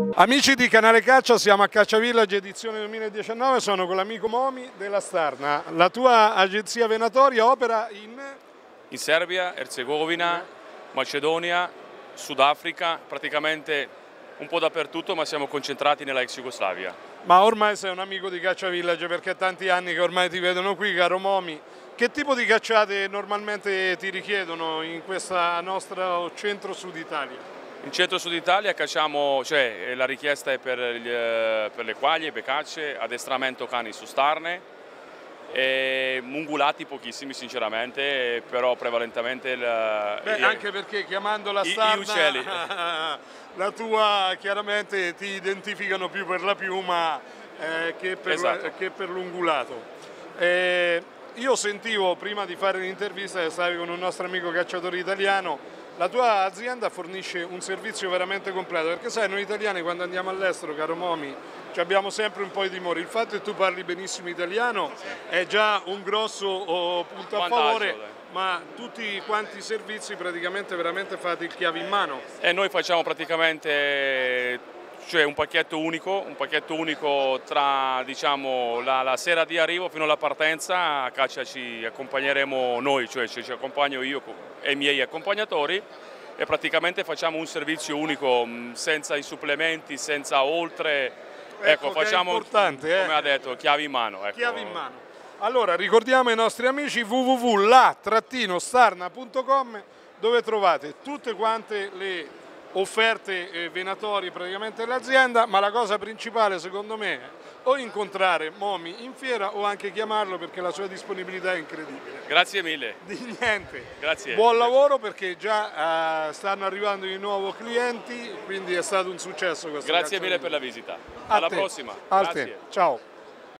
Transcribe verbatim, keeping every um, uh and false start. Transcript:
Amici di Canale Caccia, siamo a Caccia Village edizione duemiladiciannove, sono con l'amico Momi della Starna. La tua agenzia venatoria opera in... In Serbia, Erzegovina, Macedonia, Sudafrica, praticamente un po' dappertutto, ma siamo concentrati nella ex Jugoslavia. Ma ormai sei un amico di Caccia Village perché è tanti anni che ormai ti vedono qui, caro Momi. Che tipo di cacciate normalmente ti richiedono in questo nostro centro-sud Italia? In centro-sud Italia cacciamo, cioè la richiesta è per, gli, per le quaglie, becacce, addestramento cani su starne, e ungulati pochissimi sinceramente, però prevalentemente il, Beh, il, anche perché chiamando la i, Starna gli uccelli. La tua chiaramente ti identificano più per la piuma eh, che per, Esatto. per l'ungulato. Eh, io sentivo prima di fare l'intervista che stavi con un nostro amico cacciatore italiano. La tua azienda fornisce un servizio veramente completo, perché sai, noi italiani quando andiamo all'estero, caro Momi, abbiamo sempre un po' di timore. Il fatto che tu parli benissimo italiano è già un grosso oh, punto a Vantaggio, favore, dai. ma tutti quanti i servizi praticamente veramente fate il chiave in mano. E noi facciamo praticamente cioè un pacchetto unico, un pacchetto unico tra diciamo, la, la sera di arrivo fino alla partenza. A caccia ci accompagneremo noi, cioè ci, ci accompagno io e i miei accompagnatori, e praticamente facciamo un servizio unico senza i supplementi, senza oltre, ecco, ecco facciamo importante, eh? come ha detto, chiavi in mano. Ecco. Chiavi in mano. Allora ricordiamo ai nostri amici w w w punto la starna punto com, dove trovate tutte quante le offerte eh, venatorie praticamente dell'azienda, ma la cosa principale secondo me è o incontrare Momi in fiera o anche chiamarlo, perché la sua disponibilità è incredibile. Grazie mille. Di niente. Grazie. Buon lavoro, perché già eh, stanno arrivando di nuovo clienti, quindi è stato un successo questo. Grazie mille per la visita. A Alla te. prossima. A Grazie. te. Ciao.